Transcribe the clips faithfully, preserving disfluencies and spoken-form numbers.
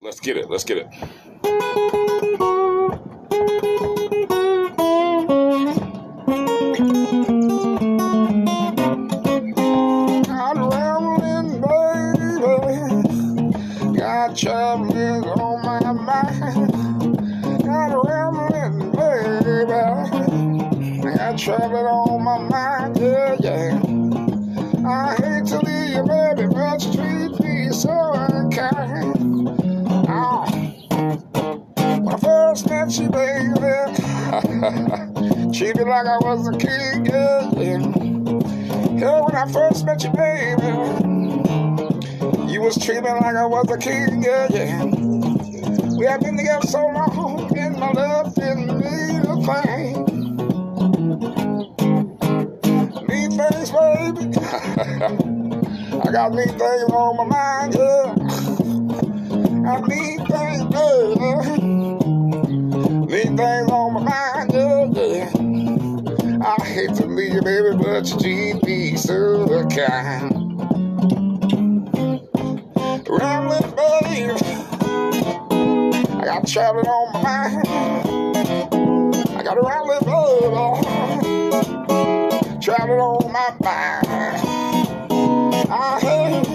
Let's get it. Let's get it. I'm rambling, baby. Got troubles on my mind. Got rambling, baby. Got trouble on my mind, yeah, yeah. I hate to leave you, baby, but you treat me so unkind. Oh, when I first met you, baby, treat me like I was a king, yeah, yeah. Hell, when I first met you, baby, you was treating me like I was a king, yeah, yeah. We have been together so long, and my love didn't mean a thing. Mean things, baby. I got mean things on my mind, yeah. I mean things, baby. Mean things on my mind, yeah, yeah. I hate to leave you, baby, but you treat me so kind. Ramblin', baby. I got traveling on my mind. I got a ramblin', baby. Traveling on my mind. I hate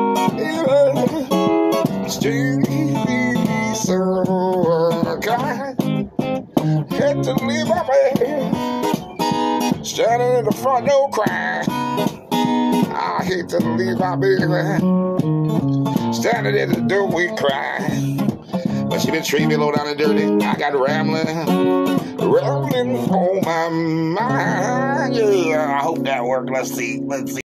it. Treat me so kind. Hate to leave my baby standing in the front door crying. I hate to leave my baby standing in the doorway crying. But she been treating me low down and dirty. I got rambling, rambling on my mind. Yeah, I hope that worked. Let's see. Let's see.